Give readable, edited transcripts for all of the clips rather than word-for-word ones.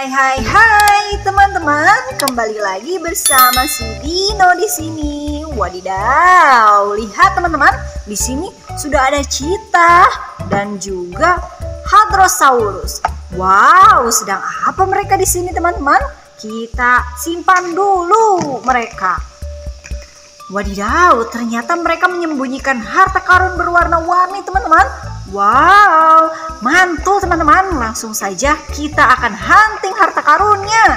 Hai teman-teman, kembali lagi bersama si Dino di sini. Wadidaw, lihat teman-teman, di sini sudah ada cheetah dan juga hadrosaurus. Wow, sedang apa mereka di sini teman-teman? Kita simpan dulu mereka. Wadidaw, ternyata mereka menyembunyikan harta karun berwarna-warni teman-teman. Wow, mantul teman-teman. Langsung saja kita akan hunting harta karunnya.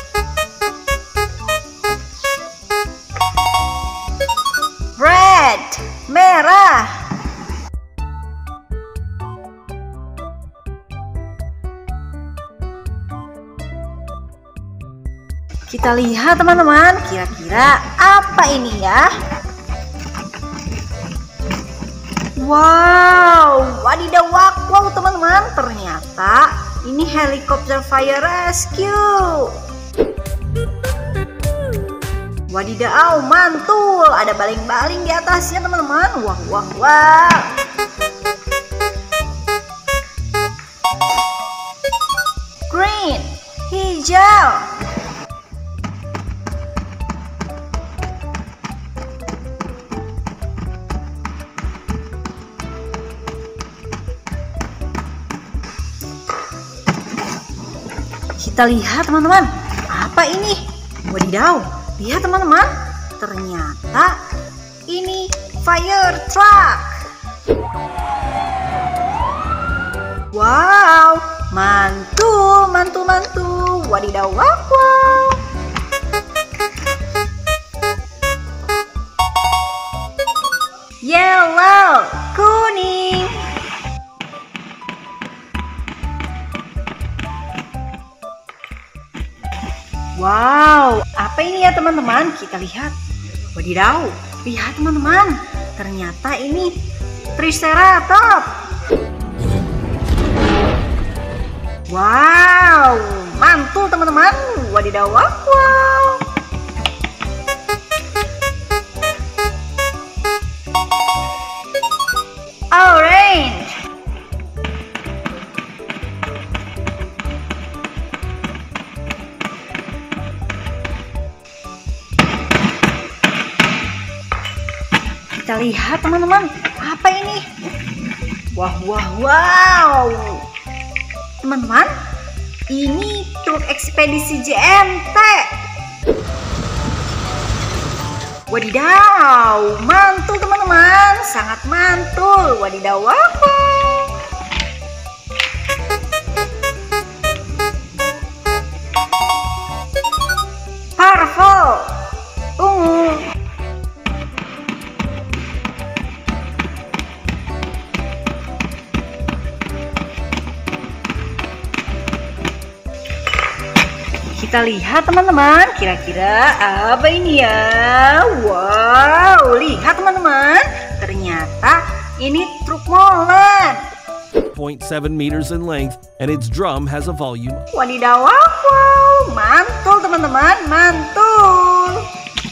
Red, merah. Kita lihat teman-teman, kira-kira apa ini ya? Wow, wadidaw wow teman-teman, ternyata ini helikopter fire rescue. Wadidaw, mantul, ada baling-baling di atasnya teman-teman. Wah. Green, hijau. Kita lihat teman-teman, apa ini? Wadidaw, lihat teman-teman, ternyata ini fire truck. Wow, mantul. Wadidaw, wow. Yellow, kuning. Wow, apa ini ya teman-teman? Kita lihat. Wadidaw, lihat teman-teman. Ternyata ini Triceratops. Wow, mantul teman-teman. Wadidaw, wow. Orange. Kita lihat teman-teman, apa ini? Wow. Teman-teman, ini truk ekspedisi JNT. Wadidaw, mantul teman-teman, sangat mantul. Wadidaw, wow. Purple, ungu. Kita lihat teman-teman, kira-kira apa ini ya? Wow, lihat teman-teman, ternyata ini truk molen. 0.7 meters in length and its drum has a volume. Wadidaw, wow, mantul teman-teman, mantul.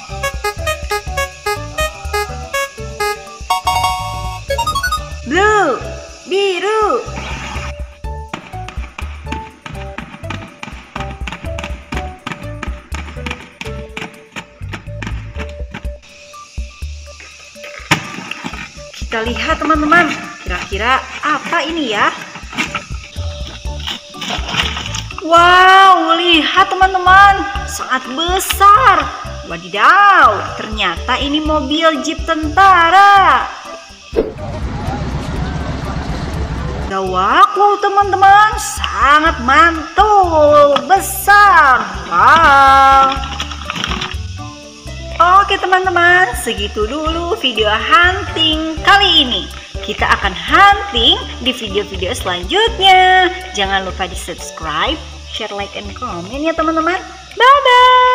Blue, biru. Kita lihat teman-teman, kira-kira apa ini ya? Wow, lihat teman-teman, sangat besar. Wadidaw, ternyata ini mobil jeep tentara. Wow teman-teman, sangat mantul, besar. Wow. Oke teman-teman, segitu dulu video hunting kali ini. Kita akan hunting di video-video selanjutnya. Jangan lupa di subscribe, share, like, and comment ya teman-teman. Bye-bye.